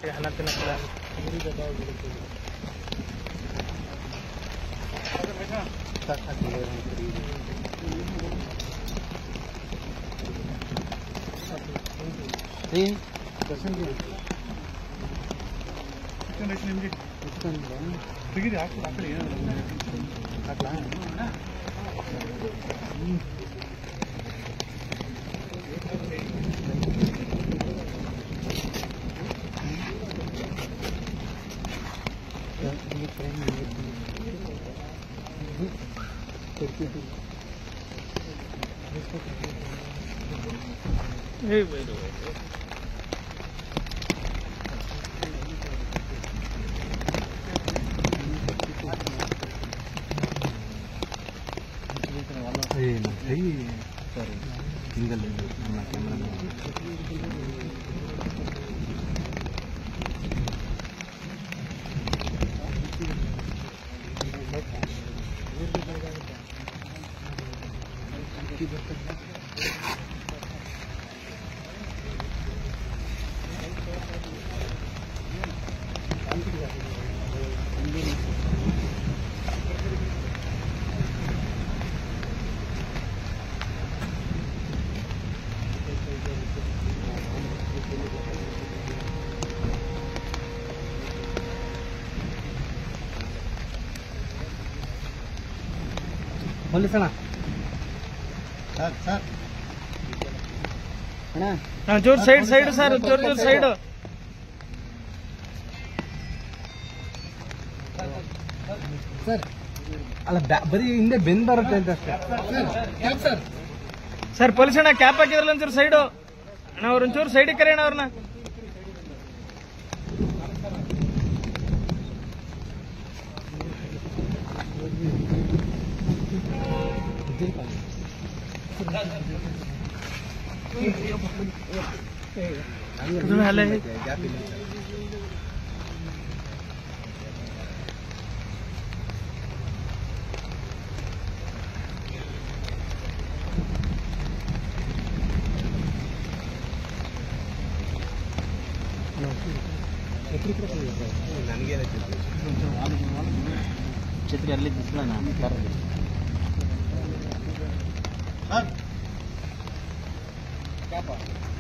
ಪೊಲೀಸಣ್ಣ sir ಅಣ್ಣ ಜೋರ್ side sir ಜೋರ್ ಸೈಡ್ ಸರ್ ಅಲ್ಲ ಬರೀ ಹಿಂದೆ ಬೆಂದ್ ಬರುತ್ತೆ ಅಂತ ಅಷ್ಟೇ ಸರ್ ಪೊಲೀಸಣ್ಣ ಕ್ಯಾಪ್ ಹಾಕಿದ್ರಲ್ಲ ಒಂಚೂರು ಸೈಡು ಅಣ್ಣ ಅವ್ರೊಂಚೂರು ಸೈಡಿಗೆ ಕರೆಯೋಣ ಅವ್ರನ್ನ ಛತ್ರಿ ಅಲ್ಲಿ ದಿಸ್ಲ